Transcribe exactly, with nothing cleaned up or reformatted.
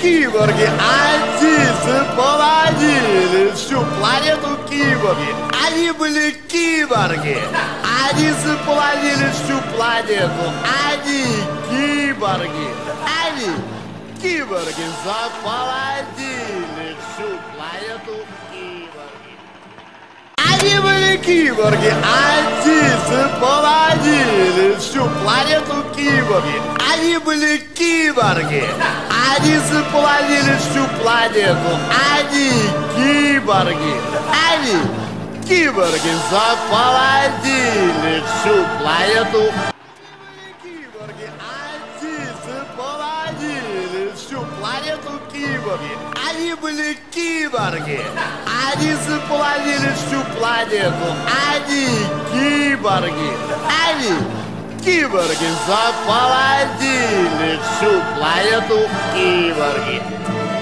киборги, они заполонили всю планету киборги. Они были киборги, они заполонили всю планету. Они киборги, они киборги заполонили всю планету киборги. Они были киборги, они заполонили всю планету киборги. Они были киборги, они заполонили всю планету. Они киборги, они киборги заполонили всю планету. Киборги, они заполонили всю планету киборги. Они были киборги, они заполонили всю планету. Они киборги, они киборги заполонили всю планету киборги.